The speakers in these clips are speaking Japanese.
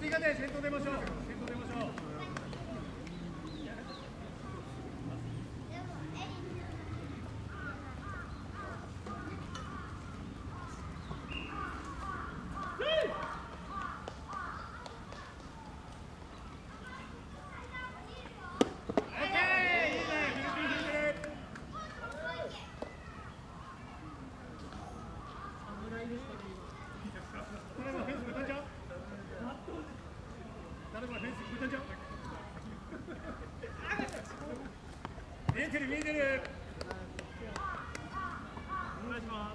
追加で先頭出ましょう。先頭出ましょう。見えてる見えてる。お願いします。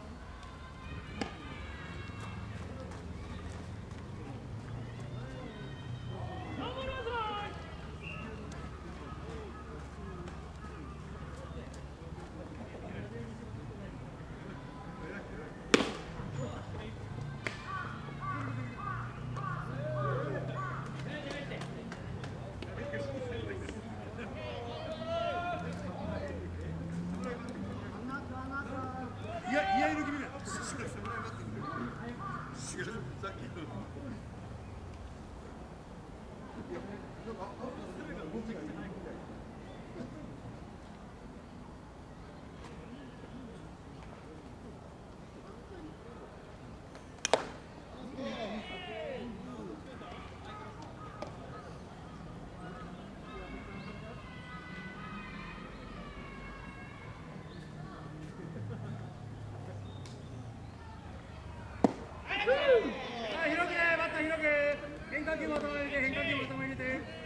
いやいる気味だ。広げ、バッター広げ。変化球も頭入れて、変化球も頭入れて。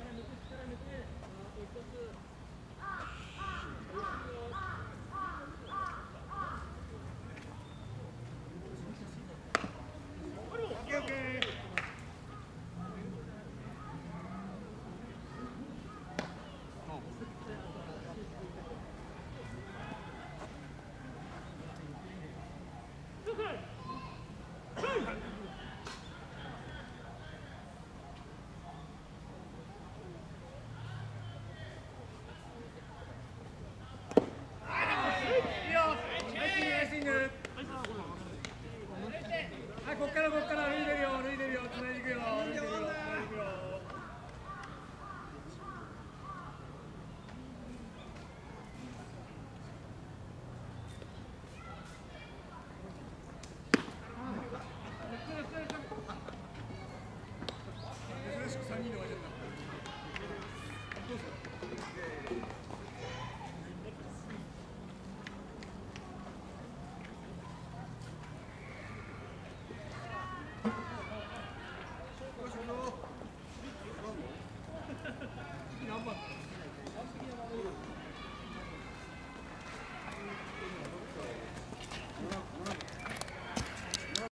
こっから歩いてるよ、歩いてるよ、つないでいくよ、歩いてるよ、つないでいくよ。珍しく3人で終わっちゃった。